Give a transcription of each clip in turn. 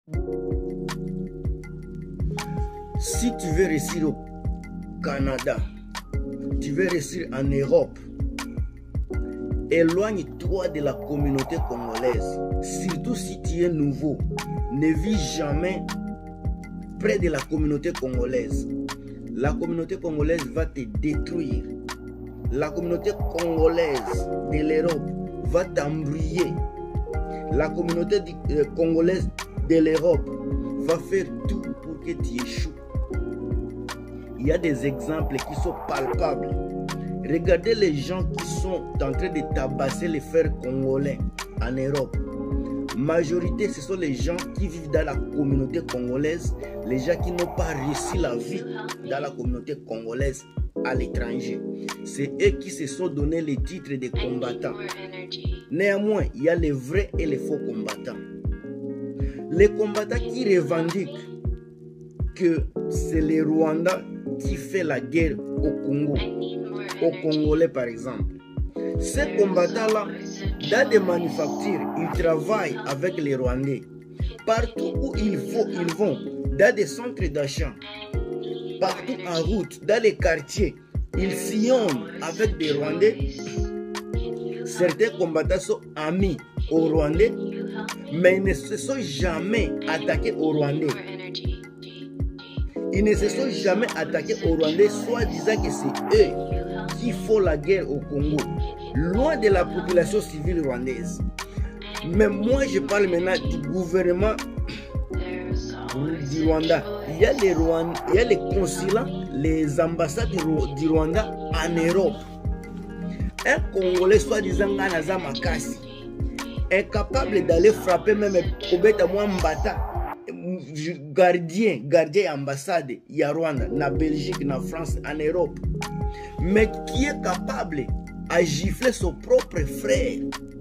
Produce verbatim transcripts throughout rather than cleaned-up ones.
Si tu veux réussir au Canada, tu veux réussir en Europe, éloigne-toi de la communauté congolaise. Surtout si tu es nouveau, ne vis jamais près de la communauté congolaise. La communauté congolaise va te détruire. La communauté congolaise de l'Europe va t'embrouiller. La communauté euh, congolaise de l'Europe va faire tout pour que tu échoues. Il y a des exemples qui sont palpables. Regardez les gens qui sont en train de tabasser les frères congolais en Europe. Majorité, ce sont les gens qui vivent dans la communauté congolaise, les gens qui n'ont pas réussi la vie dans la communauté congolaise à l'étranger. C'est eux qui se sont donné les titres de combattants. Néanmoins, il y a les vrais et les faux combattants. Les combattants qui revendiquent que c'est le Rwanda qui fait la guerre au Congo, aux Congolais par exemple. Ces combattants-là, dans des manufactures, ils travaillent avec les Rwandais. Partout où ils vont, ils vont, dans des centres d'achat, partout en route, dans les quartiers, ils sillonnent avec des Rwandais. Certains combattants sont amis aux Rwandais, mais ils ne se sont jamais attaqués aux Rwandais. Ils ne se sont jamais attaqués aux Rwandais, soit disant que c'est eux qui font la guerre au Congo, loin de la population civile rwandaise. Mais moi, je parle maintenant du gouvernement du Rwanda. Il y a les, Rwanda, il y a les consulats, les ambassades du Rwanda en Europe. Un Congolais, soi-disant Nganaza Makasi, incapable d'aller frapper même Kobeta Mwambata, gardien, gardien ambassade, il y a Rwanda, na Belgique, na France, en Europe, mais qui est capable à gifler son propre frère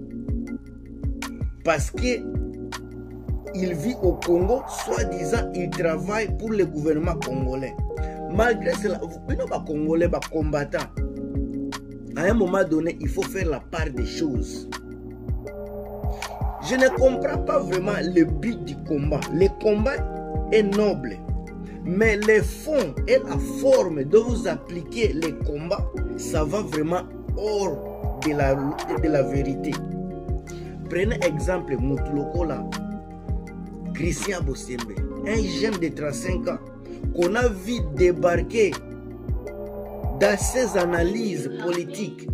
parce que il vit au Congo, soi-disant il travaille pour le gouvernement congolais. Malgré cela, vous pouvez pas Congolais, pas combattants. À un moment donné, il faut faire la part des choses. Je ne comprends pas vraiment le but du combat. Le combat est noble, mais les fonds et la forme dont vous appliquez les combats, ça va vraiment hors de la, de la vérité. Prenez exemple Mutlokola, Christian Bosembe, un jeune de trente-cinq ans qu'on a vu débarquer dans ses analyses politiques.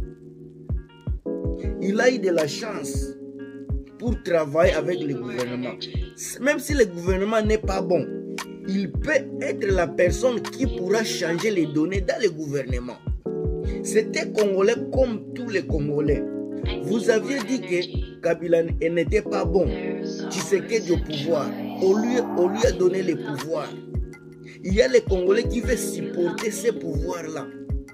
Il a eu de la chance pour travailler avec le gouvernement. Même si le gouvernement n'est pas bon, il peut être la personne qui pourra changer les données dans le gouvernement. C'était Congolais comme tous les Congolais. Vous aviez dit que Kabila n'était pas bon. Tshisekedi au pouvoir. On lui, on lui a donné les pouvoirs. Il y a les Congolais qui veulent supporter ces pouvoirs-là.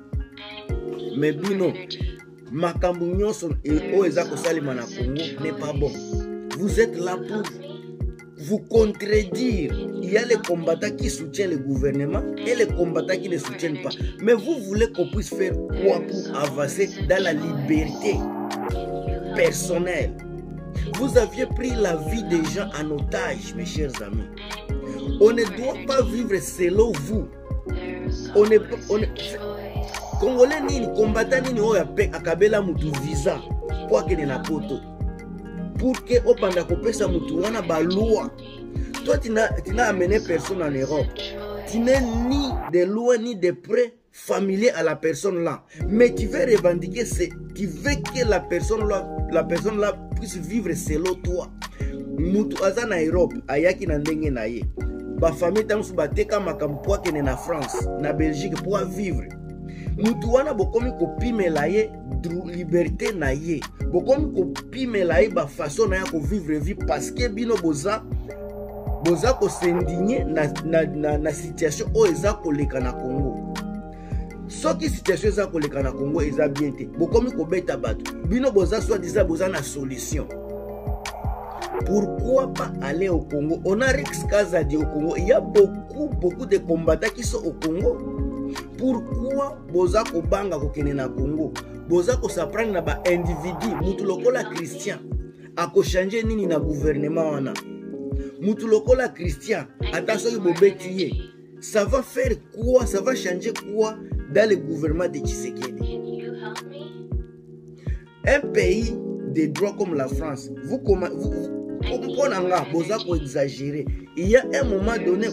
Mais Bino, Makambu Nyonso et Oezako Salimana Congo n'est pas bon. Vous êtes là pour vous contredire. Il y a les combattants qui soutiennent le gouvernement et les combattants qui ne soutiennent pas. Mais vous voulez qu'on puisse faire quoi pour avancer dans la liberté personnelle? Vous aviez pris la vie des gens en otage, mes chers amis. On ne doit pas vivre selon vous. On est, on est, Congolais nini, combattant nini oya pe akabela mutu visa kwa kene na poto. Pour que opanda kopesa mutu wana ba loi. Toi tu n'as tu n'as amené personne en Europe. Tu n'es ni de loin ni de près familier à la personne là. Mais tu veux revendiquer, c'est tu veux que la personne là, la personne là puisse vivre selon toi. Mutu aza na Europe, ayaki na ndenge na ye. Ba famille tansu bateka makambo kwa kene na France, na Belgique pour vivre. Mutu wana bokomi kopimela ye liberté na ye. Bokomi kopimela ye ba façon na ya ko vivre vie parce que bino boza boza ko s'indigner na na na, na situation o eza koleka na Congo. Soki situation eza koleka na Congo eza bien te. Bokomi ko beta bato. Bino boza soit disant boza na solution. Pourquoi pas aller au Congo? On a Rex Kazadi au Congo. Il y a beaucoup beaucoup de combattants qui sont au Congo. Pourquoi boza ko banga ko kene na Congo? Boza ko s'apprendre na ba individu mutu lokola Christian ako changer nini na gouvernement wana. Mutulokola Christian, attention Bobetiye. Ça va faire quoi? Ça va changer quoi dans le gouvernement de Tshisekedi? Un pays de droit comme la France, vous comment vous vous exagérer. Il y a un moment donné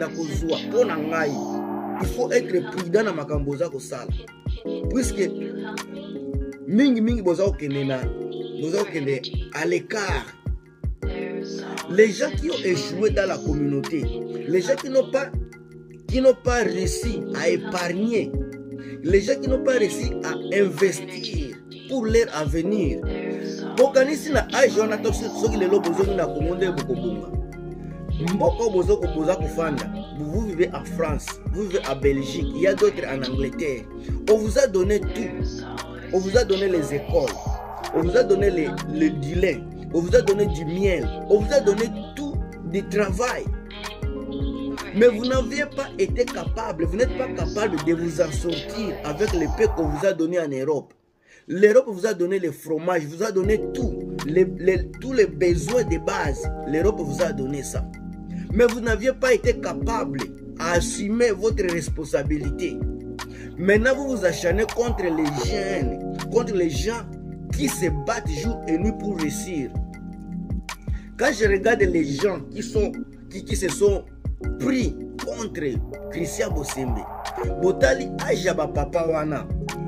il faut être prudent dans makamboza ko sala. Puisque mingi mingi boza okende na boza okende à l'écart. Les gens qui ont échoué dans la communauté, les gens qui n'ont pas qui n'ont pas réussi à épargner, les gens qui n'ont pas réussi à investir pour leur avenir. Bokanisi na age on a toxi soki lelo bozo na komonde bokobunga. Mboko bozo ko boza kufanda. Vous vivez en France, vous vivez en Belgique, il y a d'autres en Angleterre. On vous a donné tout. On vous a donné les écoles, on vous a donné les, le dilin, on vous a donné du miel, on vous a donné tout du travail. Mais vous n'aviez pas été capable, vous n'êtes pas capable de vous en sortir avec le paix qu'on vous a donné en Europe. L'Europe vous a donné le fromage, vous a donné tout, les, les, tous les besoins de base. L'Europe vous a donné ça. Mais vous n'aviez pas été capable d'assumer votre responsabilité. Maintenant, vous vous acharnez contre les jeunes, contre les gens qui se battent jour et nuit pour réussir. Quand je regarde les gens qui, sont, qui, qui se sont pris contre Christian Bosembe, Botali Ajaba Papa Wana,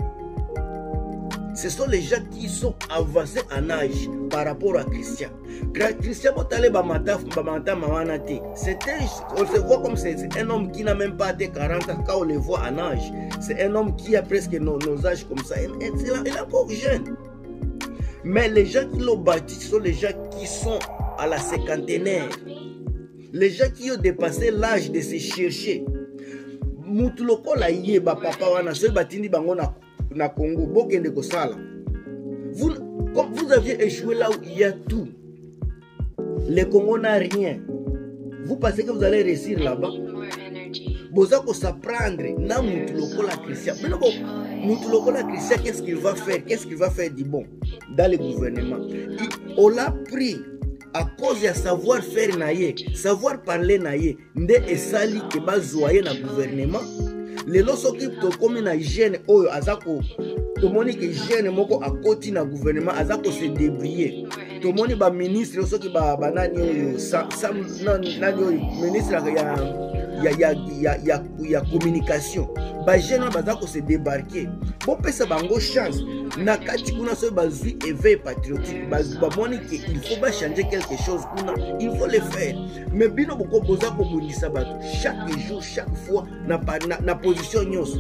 ce sont les gens qui sont avancés en âge par rapport à Christian. Christian Botale Bamata Mawana Te, on se voit comme c'est un homme qui n'a même pas été quarante ans quand on le voit en âge. C'est un homme qui a presque nos, nos âges comme ça. Il est encore jeune. Mais les gens qui l'ont bâti sont les gens qui sont à la cinquantenaire. Les gens qui ont dépassé l'âge de se chercher. Mutuloko la yeba papa wana so batindi bango na na Congo bokende ko sala. Vous comme vous aviez échoué là où il y a tout. Le Congo n'a rien. Vous pensez que vous allez réussir là-bas? Boza ko s'apprendre na Mutuloko la Christian. Mais non, Mutuloko la Christian, qu'est-ce qu'il va faire? Qu'est-ce qu'il va faire du bon dans le gouvernement? Il, on l'a pris à cause de savoir faire naïe, savoir parler naïe, nde esali ke bazoye na gouvernement. Les lorsque to comme na jeune oyo azako to moni ke jeune moko akoti na gouvernement azako se débrouiller. To moni ba ministre soki ba banani oyo sam nani oyo ministre ya ya ya ya ya ya communication. Ba jeune bazako se débarquer. Bon pesa bango chance. Na kati kuna so bazui éveil patriotique ba moni ke il faut ba changer quelque chose kuna il faut le faire. Mais bino boko boza ko bundisa bato chaque jour chaque fois na na, na position nyos.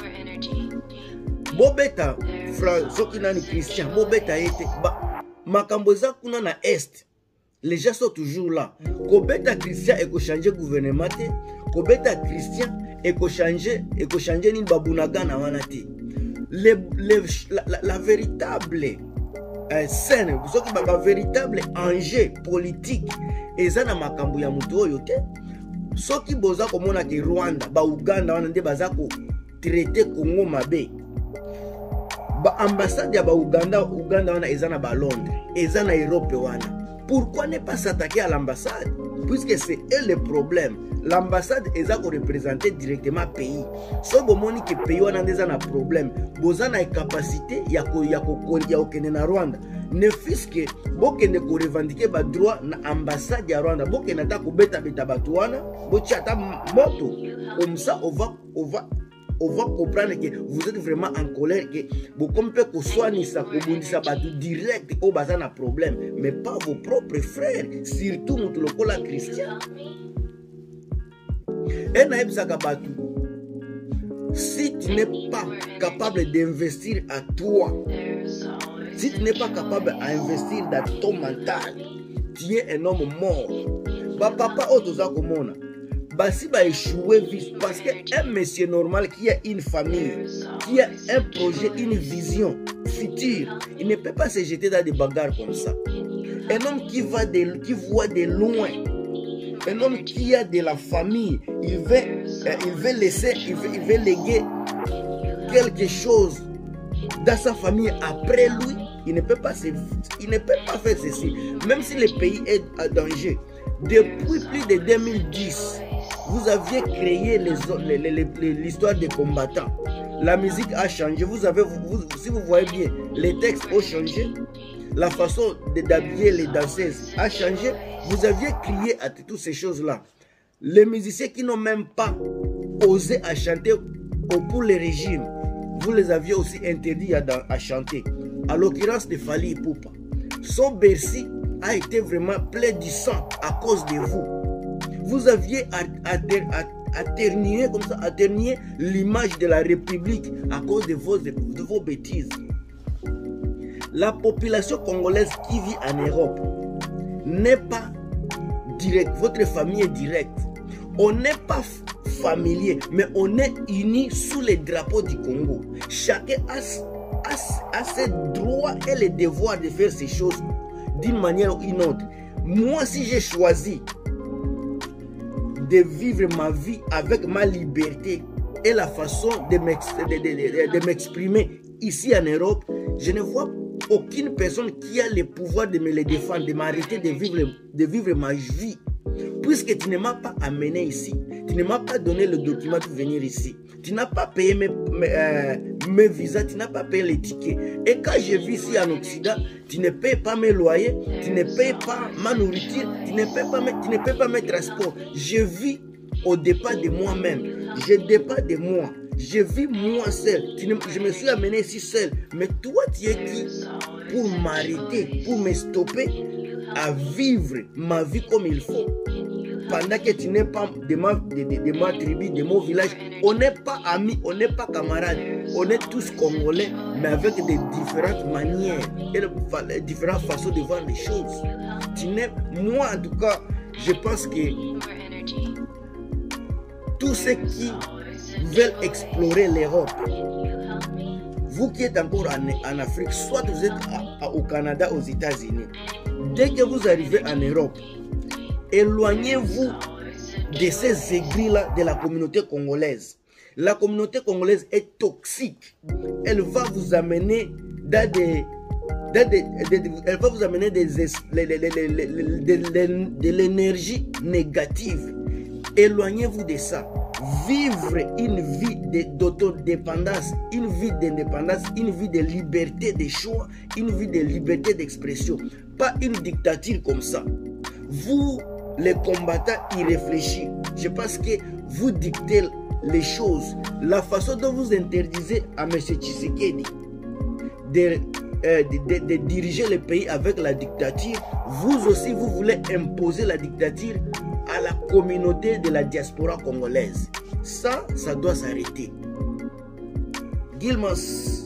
Bobeta frère soki nani Christian bobeta ete ba makambo za kuna na est. Les gens sont toujours là. Kobeta Christian et ko changer gouvernement te, kobeta Christian et ko changer et ko changer ni babunaga na wana te. Les, les, la, la, la véritable euh, scène, la véritable enjeu politique, et ça na makambu ya mutu oyo te. Soki boza komona ke Rwanda, ba Uganda wana nde baza ko traiter Congo mabe. Ba ambassade ya ba Uganda, Uganda wana ezana ba Londres, ezana Europe wana. Pourquoi ne pas s'attaquer à l'ambassade? Puisque c'est eux le problème. L'ambassade est à représenter directement le pays. Si vous avez que le pays a un problème, vous avez une capacité de faire na Rwanda. Ne fût-ce que vous avez revendiqué le droit de l'ambassade de Rwanda. Vous avez beta beta batouana, vous avez moto. Comme ça, on va, on va, on va comprendre que vous êtes vraiment en colère, que vous pouvez soigner ça, que vous dites direct au bazar un problème, mais pas vos propres frères, surtout notre local chrétien. Et naïb Sakabatu, si tu n'es pas capable d'investir à toi, si tu n'es pas capable d'investir dans ton mental, tu es un homme mort. Ba papa otoza komona, ba si ba échouer vite parce que un monsieur normal qui a une famille, qui a un projet, une vision future, il ne peut pas se jeter dans des bagarres comme ça. Un homme qui va de, qui voit de loin. Un homme qui a de la famille, il veut, euh, il veut laisser, il veut, il veut léguer quelque chose dans sa famille après lui. Il ne peut pas, se, il ne peut pas faire ceci. Même si le pays est en danger, Depuis plus de deux mille dix, vous aviez créé l'histoire des combattants. La musique a changé. Vous avez, vous, si vous voyez bien, les textes ont changé. La façon d'habiller les danseuses a changé. Vous aviez crié à toutes ces choses-là. Les musiciens qui n'ont même pas osé à chanter pour les régimes, vous les aviez aussi interdits à, à chanter. À l'occurrence de Fally Ipupa. Son Bercy a été vraiment plein du sang à cause de vous. Vous aviez atternié comme ça, atternié l'image de la République à cause de vos, de, de vos bêtises. La population congolaise qui vit en Europe n'est pas directe. Votre famille est directe. On n'est pas familier, mais on est unis sous les drapeaux du Congo. Chacun a, a, a ses droits et les devoirs de faire ces choses d'une manière ou une autre. Moi, si j'ai choisi de vivre ma vie avec ma liberté et la façon de m'exprimer ici en Europe, je ne vois aucune personne qui a le pouvoir de me les défendre, de m'arrêter de vivre, de vivre ma vie. Puisque tu ne m'as pas amené ici, tu ne m'as pas donné le document pour venir ici, tu n'as pas payé mes, mes, euh, mes visas, tu n'as pas payé les tickets. Et quand je vis ici en Occident, tu ne payes pas mes loyers, tu ne payes pas ma nourriture, tu ne payes pas mes, tu ne payes pas mes transports. Je vis au départ de moi-même, je dépends de moi, je vis moi seul. Tu ne, je me suis amené ici seul, mais toi tu es qui pour m'arrêter, pour me stopper à vivre ma vie comme il faut? Pendant que tu n'es pas de ma, de, de, de ma tribu, de mon village, on n'est pas amis, on n'est pas camarades, on est tous congolais, mais avec des différentes manières et de différentes façons de voir les choses. Tu n'es, moi en tout cas, je pense que tous ceux qui veulent explorer l'Europe, vous qui êtes encore en, en Afrique, soit vous êtes à, à, au Canada, aux États-Unis, dès que vous arrivez en Europe, éloignez-vous de ces aigris-là de la communauté congolaise. La communauté congolaise est toxique. Elle va vous amener dans des... Dans des, des elle va vous amener des, des, des, de l'énergie négative. Éloignez-vous de ça. Vivre une vie d'autodépendance, une vie d'indépendance, une vie de liberté de choix, une vie de liberté d'expression. Pas une dictature comme ça. Vous, les combattants, y réfléchissez. Je pense que vous dictez les choses. La façon dont vous interdisez à M. Tshisekedi de, euh, de, de, de diriger le pays avec la dictature, vous aussi, vous voulez imposer la dictature à la communauté de la diaspora congolaise. Ça, ça doit s'arrêter. Gilmas.